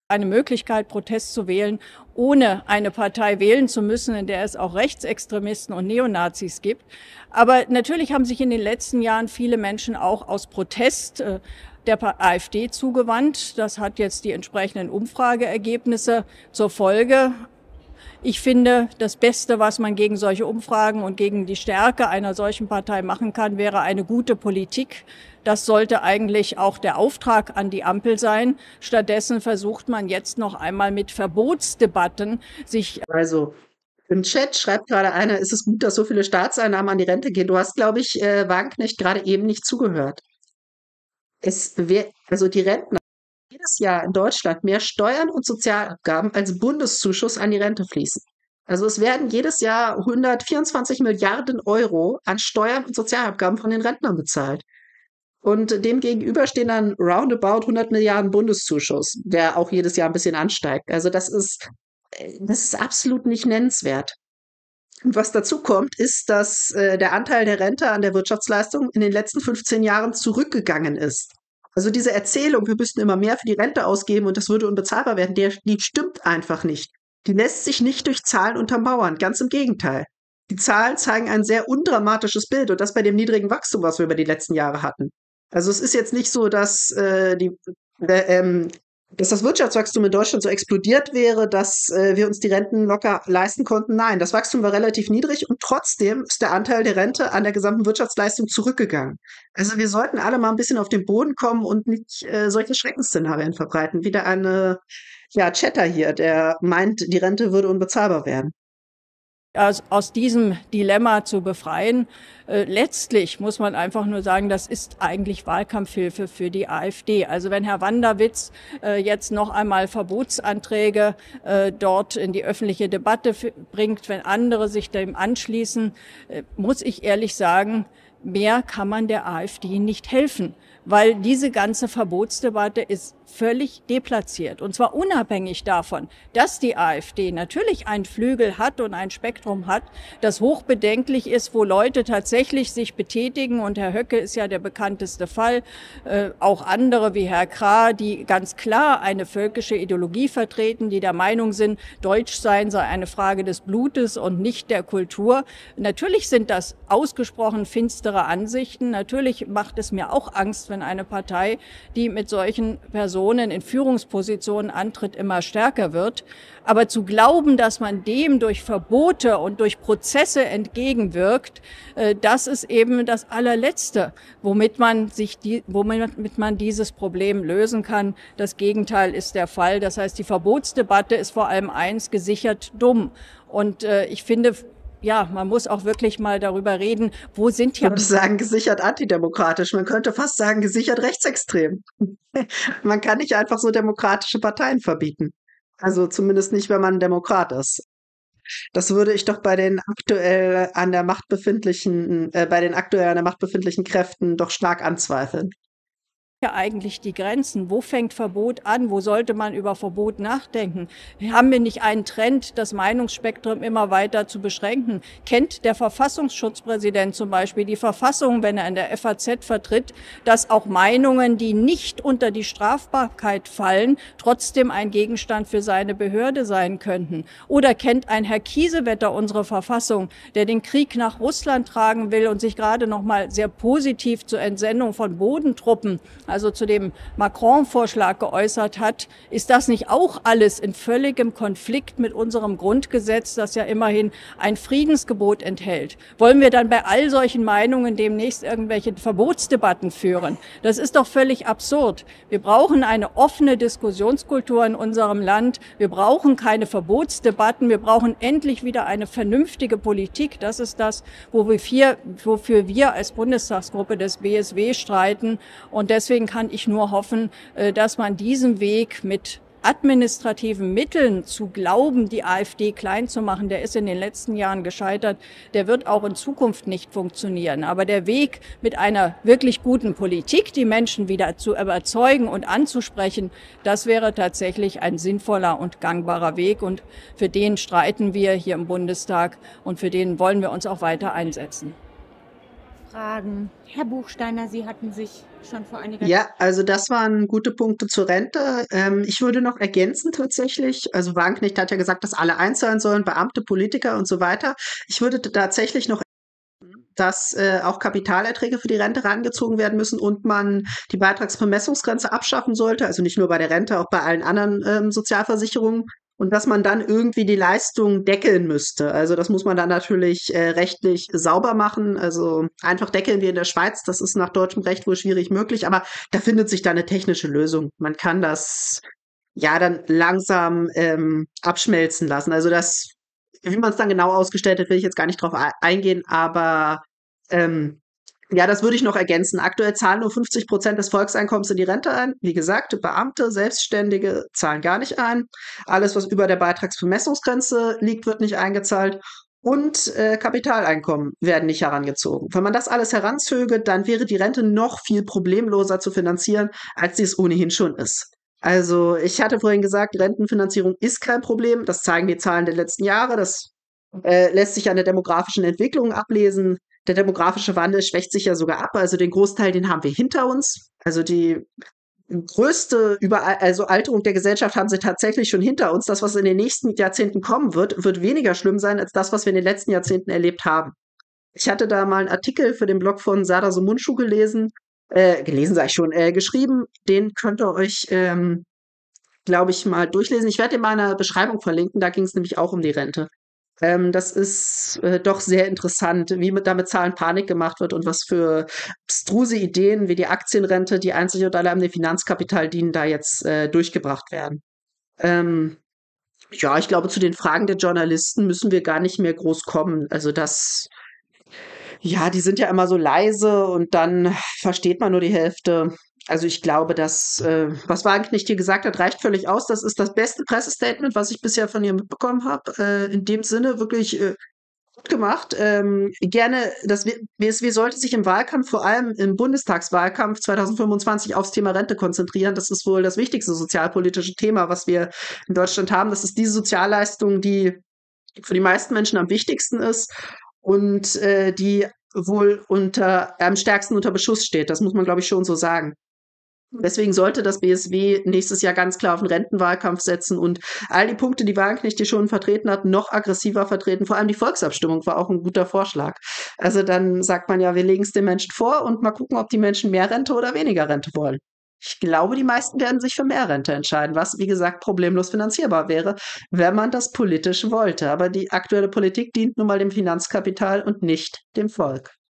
eine Möglichkeit, Protest zu wählen, ohne eine Partei wählen zu müssen, in der es auch Rechtsextremisten und Neonazis gibt. Aber natürlich haben sich in den letzten Jahren viele Menschen auch aus Protest der AfD zugewandt. Das hat jetzt die entsprechenden Umfrageergebnisse zur Folge. Ich finde, das Beste, was man gegen solche Umfragen und gegen die Stärke einer solchen Partei machen kann, wäre eine gute Politik. Das sollte eigentlich auch der Auftrag an die Ampel sein. Stattdessen versucht man jetzt noch einmal mit Verbotsdebatten sich. Also im Chat schreibt gerade einer, ist es gut, dass so viele Staatseinnahmen an die Rente gehen? Du hast, glaube ich, Wagenknecht gerade eben nicht zugehört. Also die Rentner jedes Jahr in Deutschland mehr Steuern und Sozialabgaben als Bundeszuschuss an die Rente fließen. Also es werden jedes Jahr 124 Milliarden Euro an Steuern und Sozialabgaben von den Rentnern bezahlt. Und dem gegenüber stehen dann roundabout 100 Milliarden Bundeszuschuss, der auch jedes Jahr ein bisschen ansteigt. Also das ist absolut nicht nennenswert. Und was dazu kommt, ist, dass der Anteil der Rente an der Wirtschaftsleistung in den letzten 15 Jahren zurückgegangen ist. Also diese Erzählung, wir müssten immer mehr für die Rente ausgeben und das würde unbezahlbar werden, die stimmt einfach nicht. Die lässt sich nicht durch Zahlen untermauern, ganz im Gegenteil. Die Zahlen zeigen ein sehr undramatisches Bild und das bei dem niedrigen Wachstum, was wir über die letzten Jahre hatten. Also es ist jetzt nicht so, dass dass das Wirtschaftswachstum in Deutschland so explodiert wäre, dass wir uns die Renten locker leisten konnten. Nein, das Wachstum war relativ niedrig und trotzdem ist der Anteil der Rente an der gesamten Wirtschaftsleistung zurückgegangen. Also wir sollten alle mal ein bisschen auf den Boden kommen und nicht solche Schreckensszenarien verbreiten. Wieder Chatter hier, der meint, die Rente würde unbezahlbar werden. Aus diesem Dilemma zu befreien. Letztlich muss man einfach nur sagen, das ist eigentlich Wahlkampfhilfe für die AfD. Also wenn Herr Wanderwitz jetzt noch einmal Verbotsanträge dort in die öffentliche Debatte bringt, wenn andere sich dem anschließen, muss ich ehrlich sagen, mehr kann man der AfD nicht helfen, weil diese ganze Verbotsdebatte ist völlig deplatziert. Und zwar unabhängig davon, dass die AfD natürlich einen Flügel hat und ein Spektrum hat, das hochbedenklich ist, wo Leute tatsächlich sich betätigen. Und Herr Höcke ist ja der bekannteste Fall. Auch andere wie Herr Krah, die ganz klar eine völkische Ideologie vertreten, die der Meinung sind, Deutschsein sei eine Frage des Blutes und nicht der Kultur. Natürlich sind das ausgesprochen finstere Ansichten. Natürlich macht es mir auch Angst, wenn eine Partei, die mit solchen Personen in Führungspositionen antritt, immer stärker wird. Aber zu glauben, dass man dem durch Verbote und durch Prozesse entgegenwirkt, das ist eben das allerletzte, womit man dieses Problem lösen kann. Das Gegenteil ist der Fall. Das heißt, die Verbotsdebatte ist vor allem eins: gesichert dumm. Und ich finde, ja, man muss auch wirklich mal darüber reden, wo sind Ich hier. würde sagen, gesichert antidemokratisch. Man könnte fast sagen, gesichert rechtsextrem. Man kann nicht einfach so demokratische Parteien verbieten. Also zumindest nicht, wenn man ein Demokrat ist. Das würde ich doch bei den aktuell an der Macht befindlichen, Kräften doch stark anzweifeln. Ja, eigentlich die Grenzen? Wo fängt Verbot an? Wo sollte man über Verbot nachdenken? Haben wir nicht einen Trend, das Meinungsspektrum immer weiter zu beschränken? Kennt der Verfassungsschutzpräsident zum Beispiel die Verfassung, wenn er in der FAZ vertritt, dass auch Meinungen, die nicht unter die Strafbarkeit fallen, trotzdem ein Gegenstand für seine Behörde sein könnten? Oder kennt ein Herr Kiesewetter unsere Verfassung, der den Krieg nach Russland tragen will und sich gerade noch mal sehr positiv zur Entsendung von Bodentruppen, also zu dem Macron-Vorschlag geäußert hat? Ist das nicht auch alles in völligem Konflikt mit unserem Grundgesetz, das ja immerhin ein Friedensgebot enthält? Wollen wir dann bei all solchen Meinungen demnächst irgendwelche Verbotsdebatten führen? Das ist doch völlig absurd. Wir brauchen eine offene Diskussionskultur in unserem Land. Wir brauchen keine Verbotsdebatten. Wir brauchen endlich wieder eine vernünftige Politik. Das ist das, wofür wir als Bundestagsgruppe des BSW streiten. Und deswegen kann ich nur hoffen, dass man diesen Weg mit administrativen Mitteln zu glauben, die AfD klein zu machen, der ist in den letzten Jahren gescheitert. Der wird auch in Zukunft nicht funktionieren. Aber der Weg mit einer wirklich guten Politik, die Menschen wieder zu überzeugen und anzusprechen, das wäre tatsächlich ein sinnvoller und gangbarer Weg. Und für den streiten wir hier im Bundestag und für den wollen wir uns auch weiter einsetzen. fragen. Herr Buchsteiner, Sie hatten sich schon vor einiger Zeit. Ja, also das waren gute Punkte zur Rente. Ich würde noch ergänzen tatsächlich, also Wagenknecht hat ja gesagt, dass alle einzahlen sollen, Beamte, Politiker und so weiter. Ich würde tatsächlich noch, dass auch Kapitalerträge für die Rente rangezogen werden müssen und man die Beitragsbemessungsgrenze abschaffen sollte, also nicht nur bei der Rente, auch bei allen anderen Sozialversicherungen. Und dass man dann irgendwie die Leistung deckeln müsste. Also das muss man dann natürlich rechtlich sauber machen. Also einfach deckeln wie in der Schweiz, das ist nach deutschem Recht wohl schwierig möglich, aber da findet sich dann eine technische Lösung. Man kann das ja dann langsam abschmelzen lassen. Also das, wie man es dann genau ausgestaltet, will ich jetzt gar nicht drauf eingehen, aber ähm, ja, das würde ich noch ergänzen. Aktuell zahlen nur 50% des Volkseinkommens in die Rente ein. Wie gesagt, Beamte, Selbstständige zahlen gar nicht ein. Alles, was über der Beitragsbemessungsgrenze liegt, wird nicht eingezahlt. Und Kapitaleinkommen werden nicht herangezogen. Wenn man das alles heranzöge, dann wäre die Rente noch viel problemloser zu finanzieren, als sie es ohnehin schon ist. Also ich hatte vorhin gesagt, Rentenfinanzierung ist kein Problem. Das zeigen die Zahlen der letzten Jahre. Das lässt sich an der demografischen Entwicklung ablesen. Der demografische Wandel schwächt sich ja sogar ab. Also den Großteil, den haben wir hinter uns. Also die größte also Alterung der Gesellschaft haben sie tatsächlich schon hinter uns. Das, was in den nächsten Jahrzehnten kommen wird, wird weniger schlimm sein als das, was wir in den letzten Jahrzehnten erlebt haben. Ich hatte da mal einen Artikel für den Blog von Sada Somuncu gelesen. Gelesen sage ich schon, geschrieben. Den könnt ihr euch, glaube ich, mal durchlesen. Ich werde in meiner Beschreibung verlinken. Da ging es nämlich auch um die Rente. Das ist doch sehr interessant, wie da mit Zahlen Panik gemacht wird und was für abstruse Ideen wie die Aktienrente, die einzig und allein dem Finanzkapital dienen, da jetzt durchgebracht werden. Ähm, ja, ich glaube, zu den Fragen der Journalisten müssen wir gar nicht mehr groß kommen. Also das, ja, die sind ja immer so leise und dann versteht man nur die Hälfte. Also ich glaube, dass, was Wagenknecht hier gesagt hat, reicht völlig aus. Das ist das beste Pressestatement, was ich bisher von ihr mitbekommen habe. In dem Sinne wirklich gut gemacht. Gerne, das BSW sollte sich im Wahlkampf, vor allem im Bundestagswahlkampf 2025, aufs Thema Rente konzentrieren. Das ist wohl das wichtigste sozialpolitische Thema, was wir in Deutschland haben. Das ist diese Sozialleistung, die für die meisten Menschen am wichtigsten ist und die wohl am stärksten unter Beschuss steht. Das muss man, glaube ich, schon so sagen. Deswegen sollte das BSW nächstes Jahr ganz klar auf den Rentenwahlkampf setzen und all die Punkte, die Wagenknecht hier schon vertreten hat, noch aggressiver vertreten. Vor allem die Volksabstimmung war auch ein guter Vorschlag. Also dann sagt man ja, wir legen es den Menschen vor und mal gucken, ob die Menschen mehr Rente oder weniger Rente wollen. Ich glaube, die meisten werden sich für mehr Rente entscheiden, was, wie gesagt, problemlos finanzierbar wäre, wenn man das politisch wollte. Aber die aktuelle Politik dient nun mal dem Finanzkapital und nicht dem Volk.